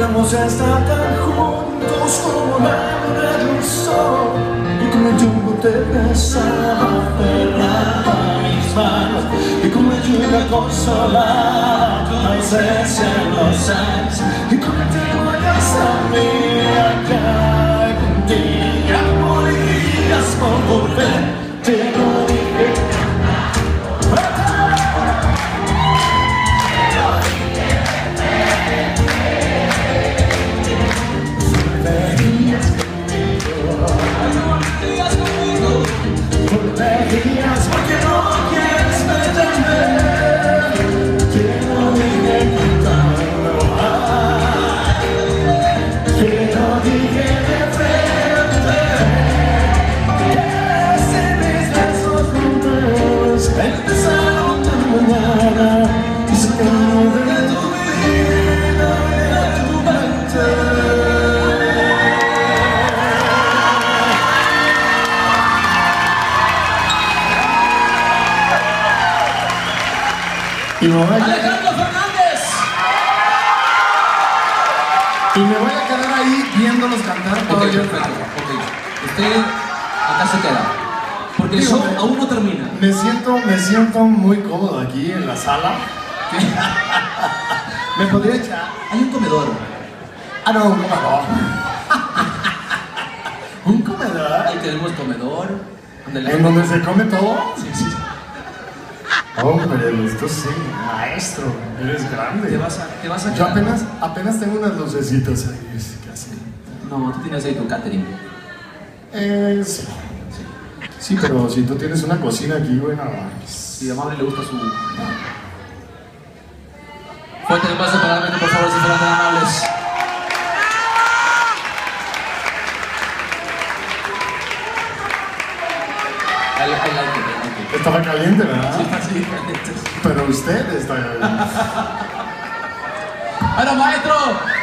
Vamos a estar tan juntos como la luna y el sol. Y como el yugo te besaba aferrado a mis manos, y como el lluvia consolaba tu ausencia en los años, y como te vuelvas a mí acá contigo, morirías por volver, te lo dije. Porque no quieres perderme, que no dije contando más, que no dije de frente, que ese mis besos juntos empezaron de mañana y sacaron de tu vida y de tu mente. ¡Alejandro Fernández! Y me voy a quedar ahí viéndolos cantar todo el día. Usted acá se queda. Porque el show aún no termina. Me siento muy cómodo aquí en la sala. ¿Me podría echar? Hay un comedor. Ah, no, un comedor. ¿Un comedor? Ahí tenemos comedor. ¿En donde se come todo? Sí, sí. Hombre, esto sí, maestro, eres grande. Te vas a Yo quedar. apenas tengo unas lucecitas ahí, casi. No, tú tienes ahí tu catering. Sí. Sí, pero si tú tienes una cocina aquí, bueno, Si a Amable le gusta su... Fuerte el paso para darme, por favor, si fueran tan amables. I like it. Estaba caliente, ¿verdad? Sí, sí, caliente. Pero usted está... ¡Bueno, maestro!